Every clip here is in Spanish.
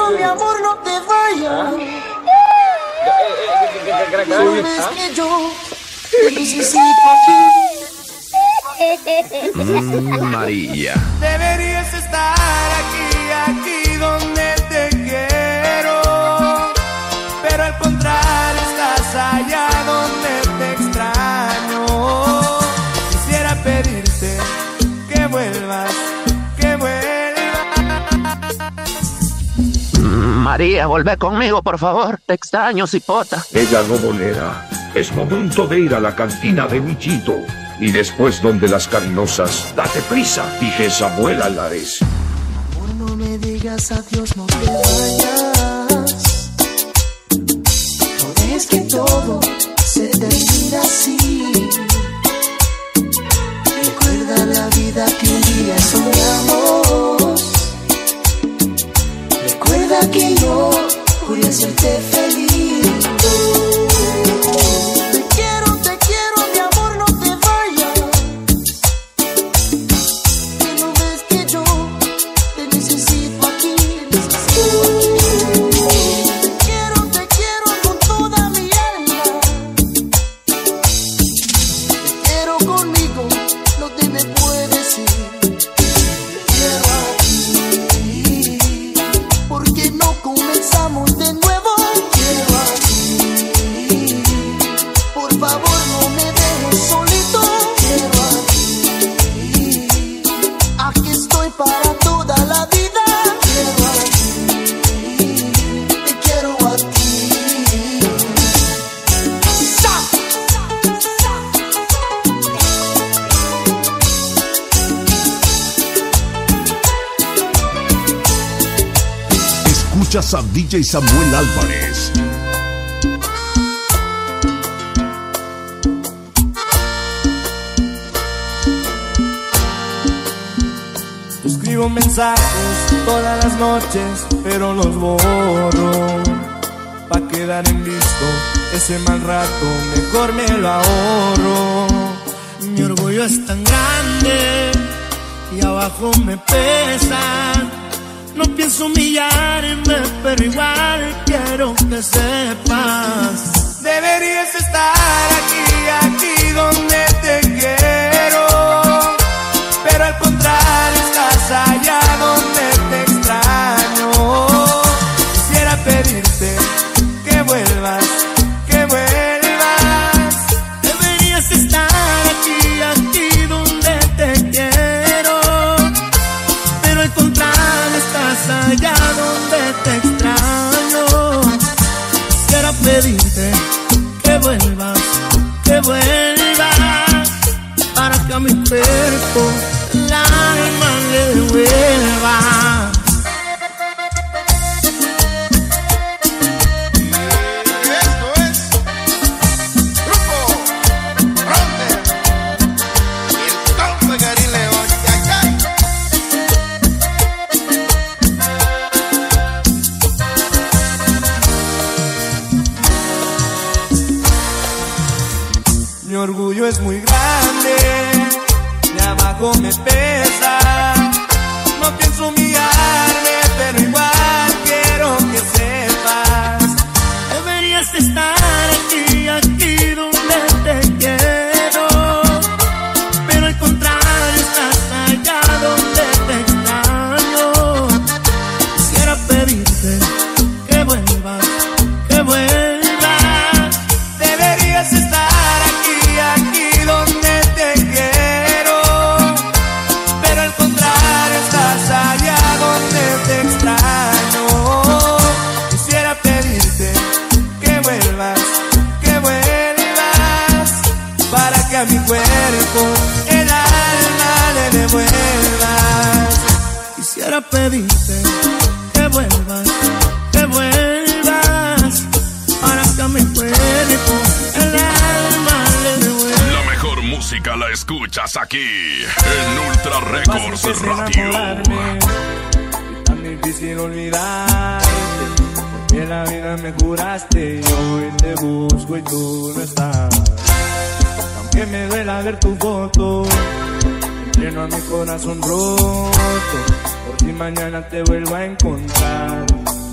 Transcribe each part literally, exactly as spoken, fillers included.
quiero, mi amor, no te vayas. Sabes que yo te necesito aquí. Mm, María. Deberías estar aquí, aquí donde te quiero, pero al contrario estás allá donde te extraño. Quisiera pedirte que vuelvas, que vuelvas. María, volvé conmigo, por favor. Te extraño, cipota. Ella no volverá. Es momento de ir a la cantina de Michito. Y después donde las carinosas. Date prisa, dije Samuel Álvarez. Amor, no me digas adiós, no te vayas. No dejes que todo se termine así. Recuerda la vida que un día soñamos. Recuerda que yo juré hacerte feliz. Escuchas a D J Samuel Álvarez. Te escribo mensajes todas las noches, pero los borro. Pa' quedar en visto ese mal rato, mejor me lo ahorro. Mi orgullo es tan grande y abajo me pesa. No pienso humillarme, pero igual quiero que sepas. Deberías estar aquí, aquí donde te quiero, pero al contrario estás allá donde te extraño. Quisiera pedirte que vuelvas, que vuelvas. Deberías estar aquí, aquí donde te quiero, pero al contrario estás allá donde te extraño. Quisiera pedirte que vuelvas, que vuelvas, para que a mi cuerpo el alma le devuelva. Mi orgullo es muy grande, de abajo me pesa. No pienso humillarme, pero igual quiero que sepas. Deberías estar aquí, aquí donde te quiero, pero al contrario estás allá donde te extraño. Quisiera pedirte que vuelvas, que vuelvas. Deberías estar a mi cuerpo el alma le devuelvas. Quisiera pedirte que vuelvas, que vuelvas, para que a mi cuerpo el alma le devuelvas. La mejor música la escuchas aquí en Ultra Records Radio. Tan difícil olvidarte, porque la vida me juraste y hoy te busco y tú no estás. Que me duela ver tu foto, lleno a mi corazón roto, por si mañana te vuelvo a encontrar.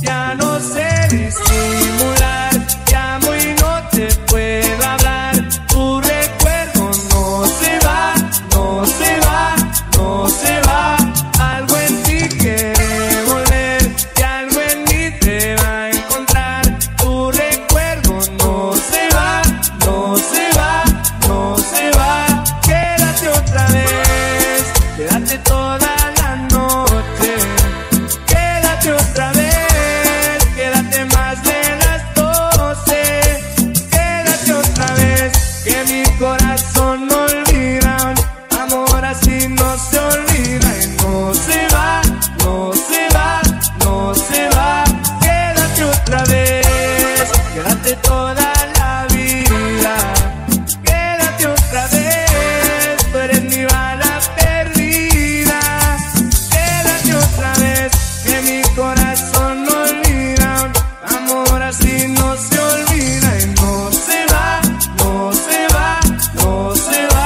Ya no sé disimular, llamo y no te puedo hablar. Tu recuerdo no se va, no se va, no se va. Algo en ti quiere volver y algo en mí te va a encontrar. Tu recuerdo no se va, no se va, no se va. Quédate otra vez, quédate toda la noche. Quédate otra vez, quédate más de las doce. Quédate otra vez, que mi corazón no olvida. Amor así no se olvida y no se va, no se va, no se va. Quédate otra vez, quédate toda la vida. Quédate otra vez, tú eres mi bala perdida. Quédate otra vez, que mi corazón no olvida. Amor así no se olvida y no se va, no se va, no se va.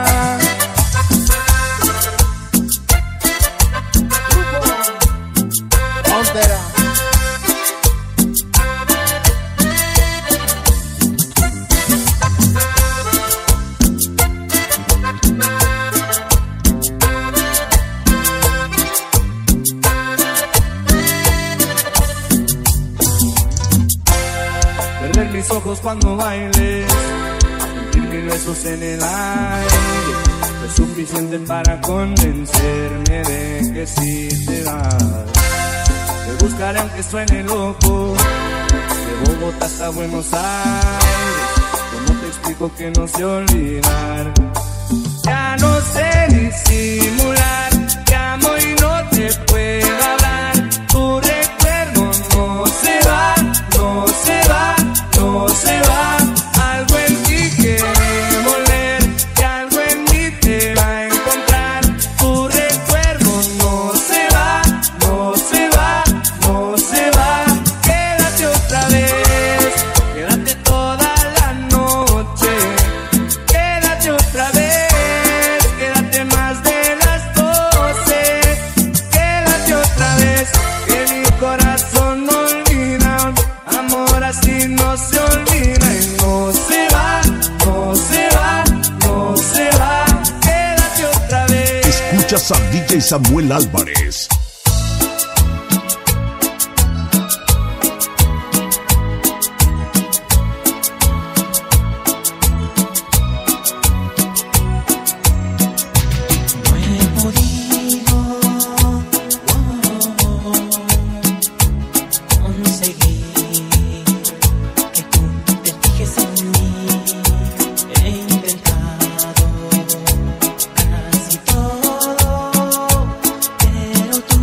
Perder mis ojos cuando bailes, sentir mis besos en el aire, es suficiente para convencerme de que sí te vas. Te buscaré aunque suene loco, de Bogotá hasta Buenos Aires. ¿Cómo te explico que no sé olvidar? Ya no sé disimular, llamo y no te puedo hablar. Tu recuerdo no se va, no se va, no se va. Algo en ti quiere volver y algo en mí te va a encontrar. Tu recuerdo no se va, no se va, no se va. Quédate otra vez, quédate toda la noche. Quédate otra vez, quédate más de las doce. Quédate otra vez, que mi corazón no olvida. Amor así no se olvida y no se va, no se va, no se va. Quédate otra vez. Escuchas a D J Samuel Álvarez. No he podido conseguir que tú te fijes en mí. He intentado casi todo, pero tú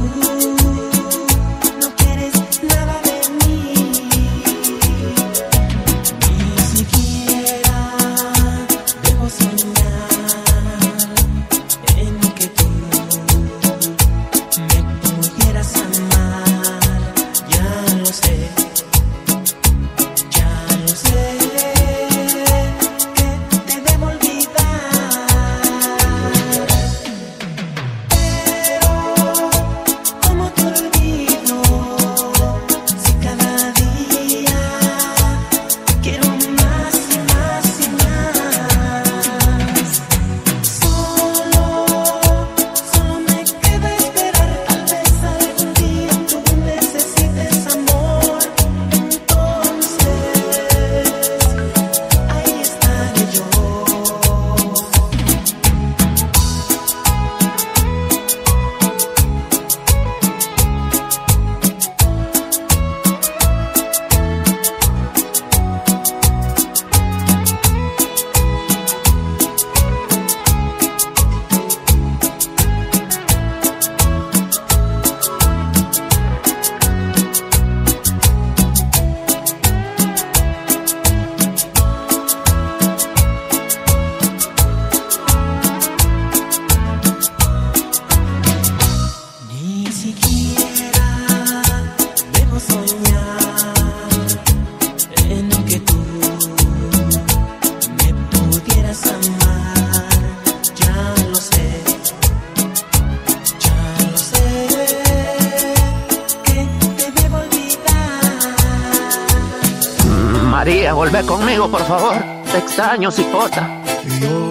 María, volvé conmigo, por favor. Te extraño, cipota. Y yo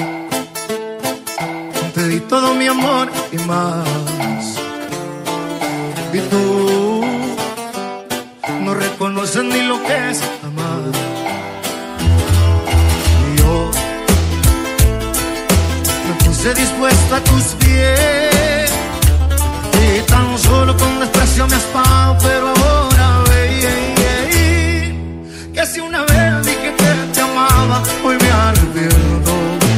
te di todo mi amor y más. Y tú no reconoces ni lo que es amar. Y yo me puse dispuesto a tus pies y tan solo con desprecio me has pagado, pero ahora ve que si una vez dije que te amaba, hoy me arrepiento.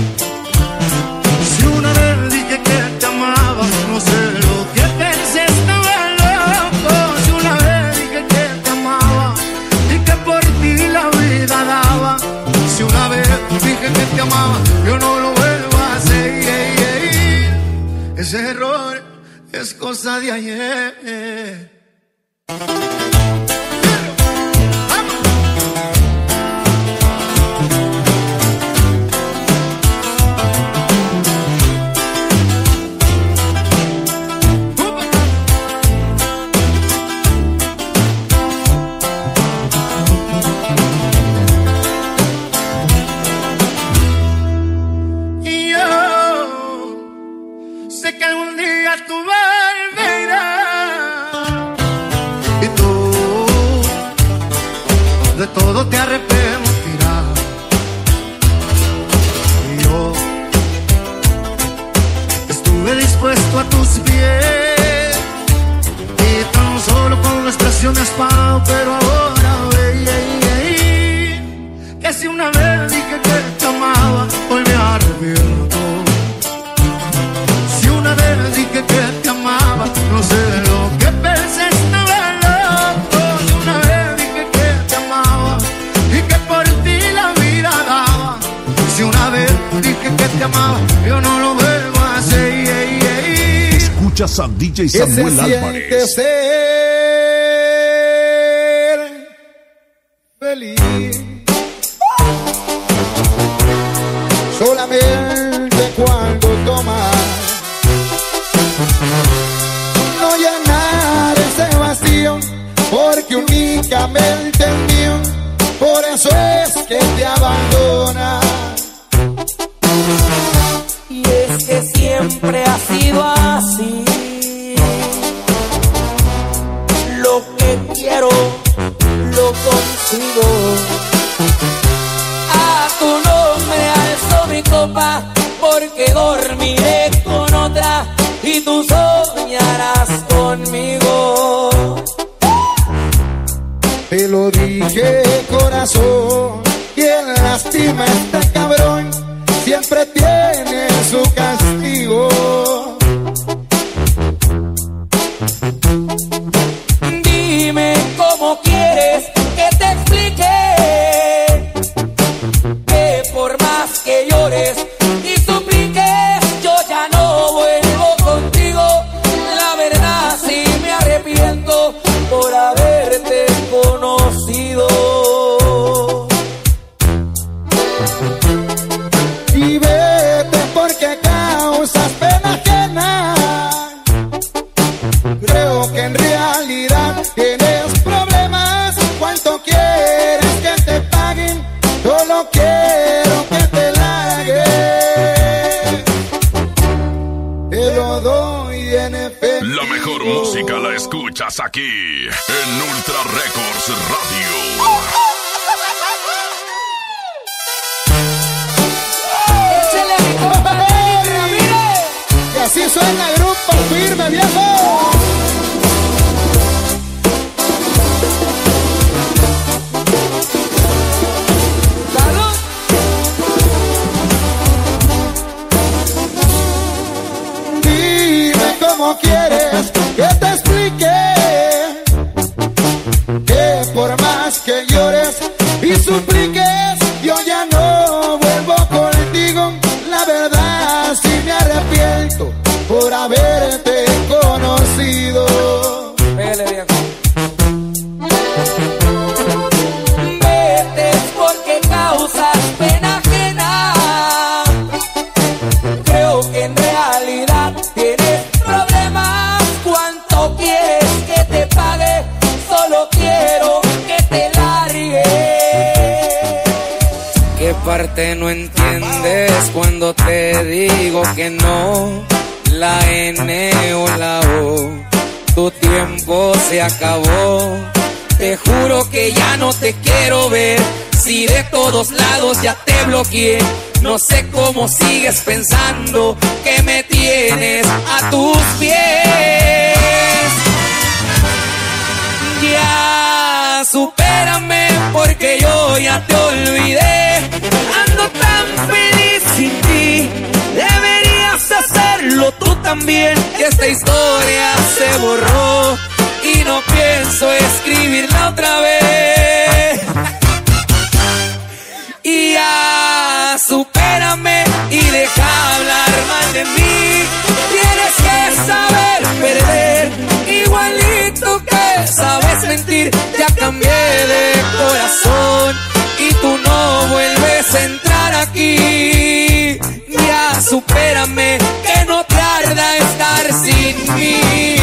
Si una vez dije que te amaba, no sé lo que pensé, estaba loco. Si una vez dije que te amaba y que por ti la vida daba. Si una vez dije que te amaba, yo no lo vuelvo a hacer. Ese error es cosa de ayer. Todo te arrepentirás. Y yo estuve dispuesto a tus pies y tan solo con la expresión me has pagado, pero ahora ve, que si una vez dije que te amaba, hoy me arrepiento. Si una vez dije que te amaba, no sé lo que pensé, estaba loco. Si una vez dije que te amaba y que por ti la vida daba. Si una vez dije que te amaba, yo no lo vuelvo a hacer. Escuchas a D J Samuel Álvarez. Ser feliz solamente cuando tomas, no llenar ese vacío, porque únicamente el mío, por eso es que te abandona. Y es que siempre ha sido así. Lo que quiero, lo consigo. A tu nombre alzo mi copa, porque dormiré con otra y tú soñarás conmigo. Te lo dije, corazón, quien lastima a este cabrón siempre tiene su castigo. Dime cómo quieres que te explique, que por más que llores y supliques, yo ya no vuelvo contigo. La verdad sí me arrepiento por haberte conocido. Y vete porque causas pena ajena. Creo que en realidad tienes problemas. ¿Cuánto quieres que te paguen? Solo quiero que te largues. Te lo doy en efecto. La mejor música la escuchas aquí en Ultra Records Radio. Y así suena el grupo firme, viejo. ¡Salud! Dime cómo quieres que te explique, que por más que llores y supliques, yo ya no vuelvo contigo. La verdad sí me arrepiento por haberte conocido. Vele, viejo. Vete porque causas pena ajena. Creo que en realidad tienes problemas. digo que no, la N o la O, tu tiempo se acabó. Te juro que ya no te quiero ver, si de todos lados ya te bloqueé. No sé cómo sigues pensando que me tienes a tus pies. Ya supérame porque yo ya te olvidé. Ando tan feliz sin ti, deberías hacerlo tú también. Esta historia se borró y no pienso escribirla otra vez. Y ya supérame y deja hablar mal de mí. Tienes que saber perder, igualito que sabes mentir. Ya cambié de corazón y tú no vuelves a entrar aquí. Ya supérame, que no te arda estar sin mí.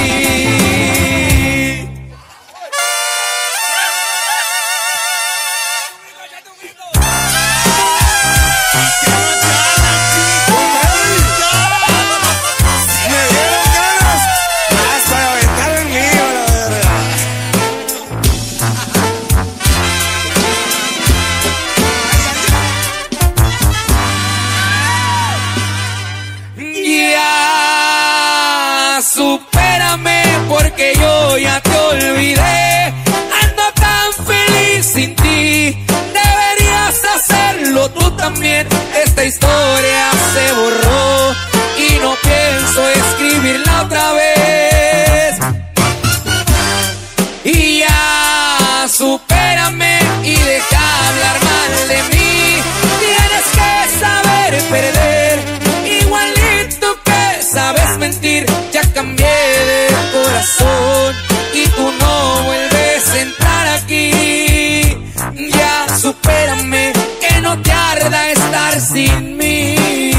Supérame porque yo ya te olvidé. Ando tan feliz sin ti, deberías hacerlo tú también. Esta historia se borró y no pienso escribirla otra vez. Y ya supérame y deja hablar mal de mí. Tienes que saber perder, igualito que sabes mentir. Ya cambié de corazón y tú no vuelves a entrar aquí. Ya supérame, que no te arda estar sin mí.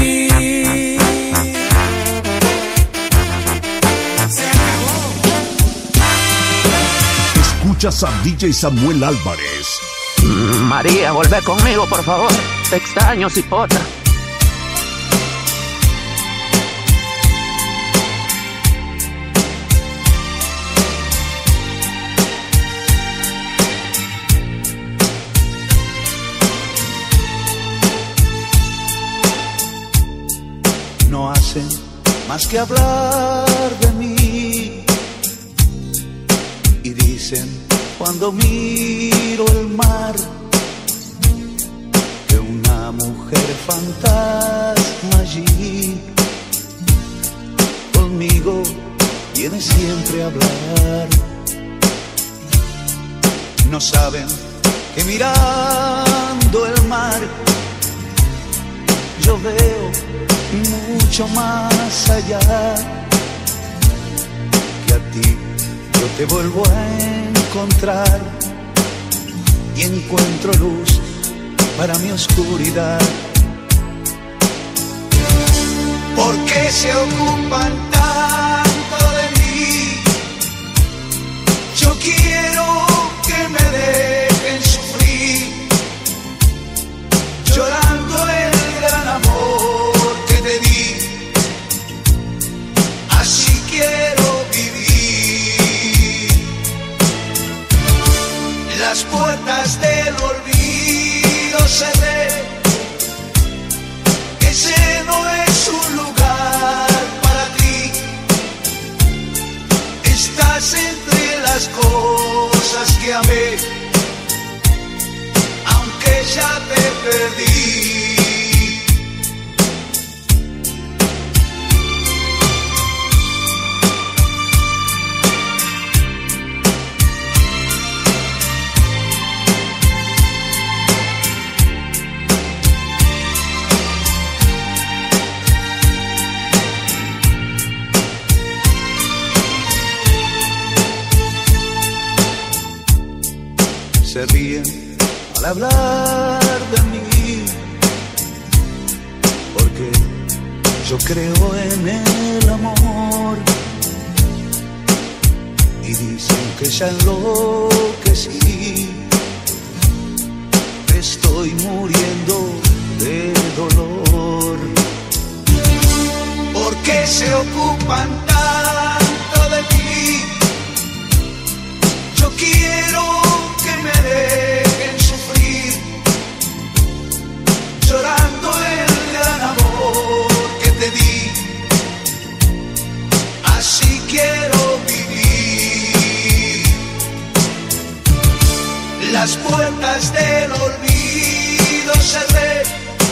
Se acabó. Escuchas a D J Samuel Álvarez. María, volvé conmigo, por favor. Te extraño, cipota. No hacen más que hablar de mí y dicen cuando miro el mar que una mujer fantasma allí conmigo viene siempre a hablar. No saben que mirando el mar yo veo mucho más allá, que a ti yo te vuelvo a encontrar y encuentro luz para mi oscuridad. ¿Por qué se ocupan tanto de mí? Yo quiero que me dejen sufrir, llorando el gran amor que te di. Así quiero vivir. Las puertas del olvido cerré. Ese no es un lugar para ti. Estás entre las cosas que amé, aunque ya te perdí. Se ríen al hablar de mí, porque yo creo en el amor, y dicen que ya enloquecí, estoy muriendo de dolor. que se ocupan tanto de mí. Yo quiero que me dejen sufrir, llorando el gran amor que te di. Así quiero vivir. Las puertas del olvido cerré.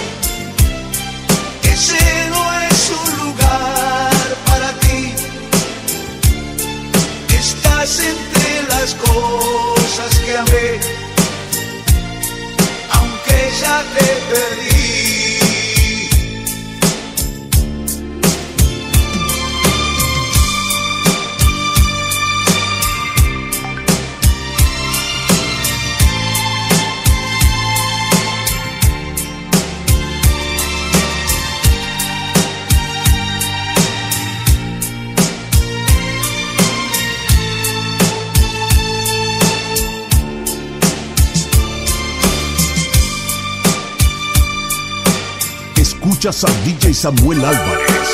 Ese no es un lugar para ti. Estás entre las cosas que amé, aunque ya te perdí. Escuchas a D J Samuel Álvarez.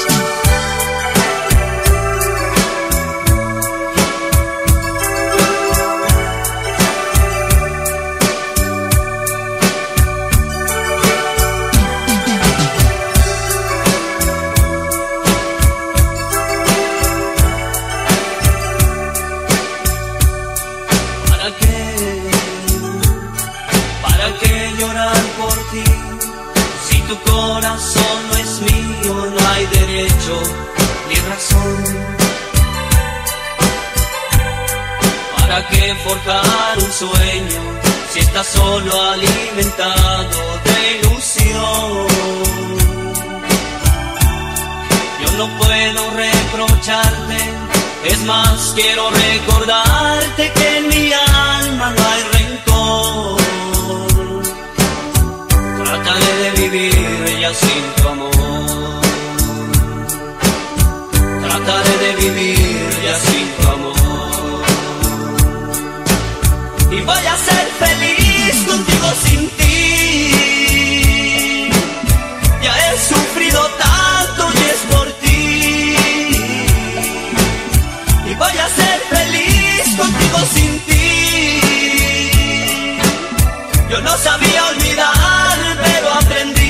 ¿Para qué? ¿Para qué llorar por ti? Si tu corazón no es mío, no hay derecho ni razón. ¿Para qué forjar un sueño si estás solo alimentado de ilusión? Yo no puedo reprocharte, es más, quiero recordarte que en mi alma no hay rencor. Trataré de vivir ya sin tu amor. Trataré de vivir ya sin tu amor. Y voy a ser feliz contigo sin ti. Ya he sufrido tanto y es por ti. Y voy a ser feliz contigo sin ti. Yo no sabía olvidar, pero aprendí.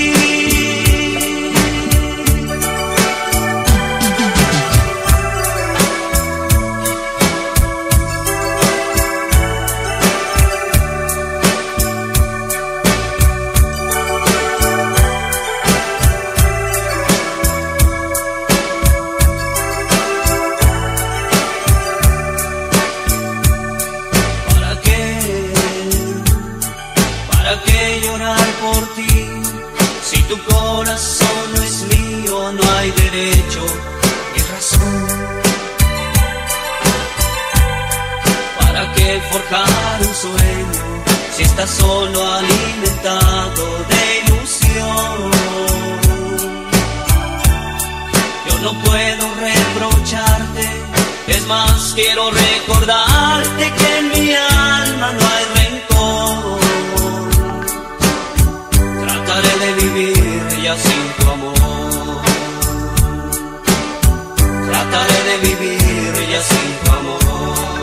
¿Para qué? ¿Para qué llorar por ti? Si tu corazón no es mío, no hay derecho ni razón. ¿Para qué forjar un sueño si estás solo alimentado de ilusión? Yo no puedo reprocharte, es más, quiero recordarte que en mi alma no hay rencor. Trataré de vivir ya sin tu amor. Trataré de vivir ya sin tu amor.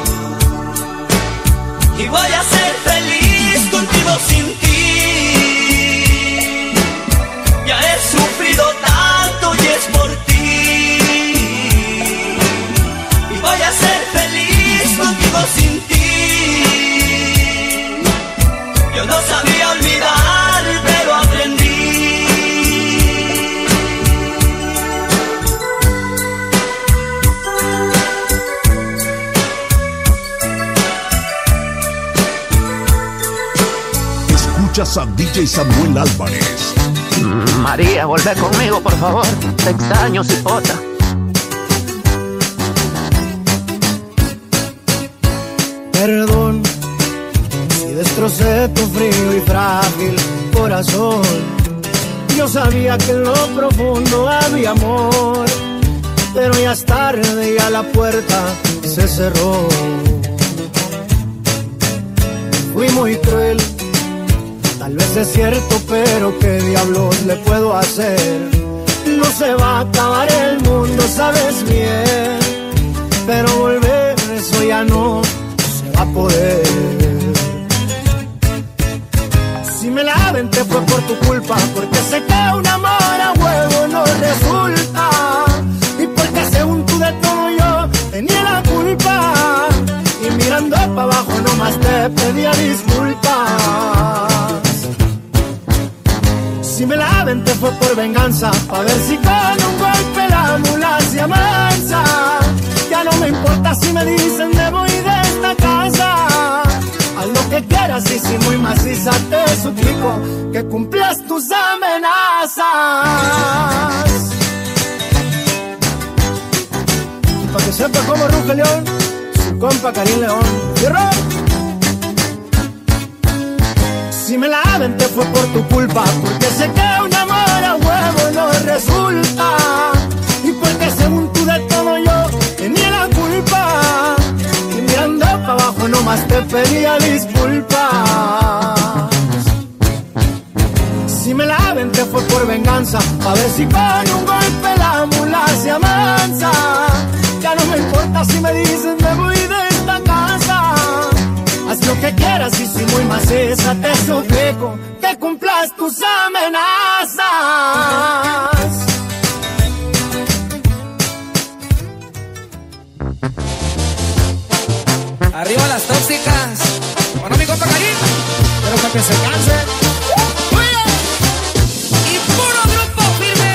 Y voy a ser feliz contigo sin ti. Ya he sufrido tanto y es por ti. Y voy a ser feliz contigo sin ti. Yo no sabía olvidar, pero aprendí. Escuchas a D J Samuel Álvarez. María, vuelve conmigo, por favor. Te extraño, cipota. Perdón si destrocé tu frío y frágil corazón. Yo sabía que en lo profundo había amor, pero ya es tarde, ya la puerta se cerró. Fui muy cruel, tal vez es cierto, pero qué diablos le puedo hacer. no se va a acabar el mundo, sabes bien, pero volver eso ya no se va a poder. Si me la aventé fue por tu culpa, porque sé que un amor a huevo no resulta, y porque según tú de todo yo tenía la culpa, y mirando para abajo nomás te pedía disculpas. Si me la aventé fue por venganza, pa' ver si con un golpe la mula se amansa. Ya no me importa si me dicen me voy de esta casa. Haz lo que quieras y si muy maciza te suplico que cumplas tus amenazas. Pa' que sepa cómo ruge León, su compa Karim León. ¡Cierro! Si me la aventé fue por tu culpa, porque sé que un amor a huevo no resulta, y porque según tú de todo yo tenía la culpa, y mirando para abajo nomás te pedía disculpas. Si me la aventé fue por venganza, a ver si con un golpe la mula se amansa. Ya no me importa si me dicen me voy de esta casa. Haz lo que quieras y si muy maciza te suplico que cumplas tus amenazas. Arriba las tóxicas. Bueno, mi compa Karim, pero para que se canse. Y puro grupo firme.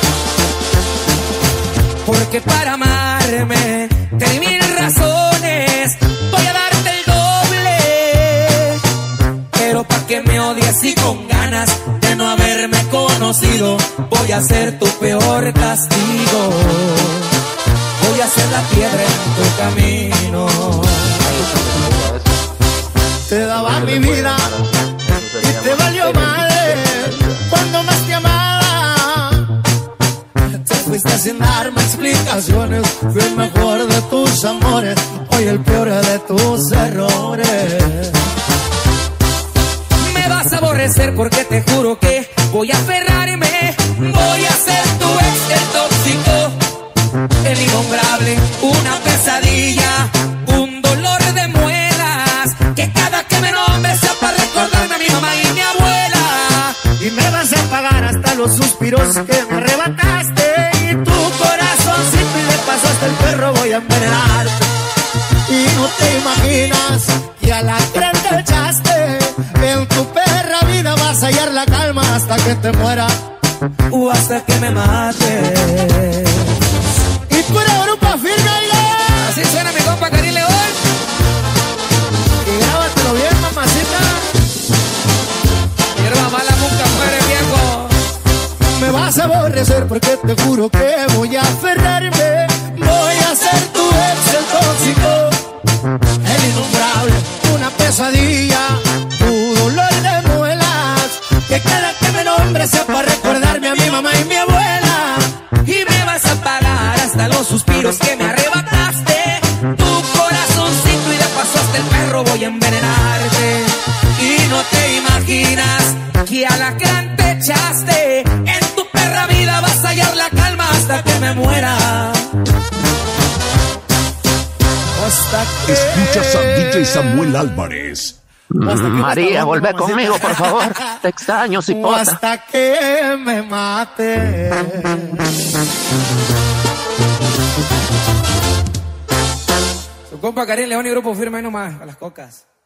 Porque para amarme ten mil razones. Voy a darte el doble, pero pa' que me odies y con ganas de no haberme conocido, voy a ser tu peor castigo. Voy a ser la piedra en tu camino. Te daba mi vida y te valió madre cuando más te amaba. Te fuiste sin darme explicaciones. Fui el mejor de tus amores, hoy el peor de tus errores. Me vas a aborrecer porque te juro que voy a aferrarme. Voy a ser tu ex, el tóxico, el innombrable, una pesadilla, un dolor de muelas, que cada que me nombre sea para recordarme a mi mamá y mi abuela. Y me vas a pagar hasta los suspiros que me arrebataste, y tu corazoncito y de paso hasta el perro voy a envenenarte. Y no te imaginas que a la gran te echaste. En tu perra vida vas a hallar la calma hasta que te muera o hasta que me mate. Y pura grupo firme, así suena mi compa Karim León. Y grábatelo bien, mamacita. Hierba mala nunca muere, viejo. Me vas a aborrecer porque te juro que voy a aferrarme. Voy a ser tu ex, el tóxico, el innombrable, una pesadilla, tu dolor de muelas, que cada que me nombre sea para recordarme a mi mamá y mi abuela. Y me vas a pagar hasta los suspiros que me arrebataste, tu corazoncito y de paso hasta el perro voy a envenenarte. Y no te imaginas que a la gran te echaste. En tu perra vida vas a hallar la calma hasta que me muera. Hasta que... Escuchas a D J Samuel Álvarez. María, vuelve conmigo, por favor. Te extraño, cipota. Hasta que me mate. Su compa Karim León y grupo firme ahí nomás, a las cocas.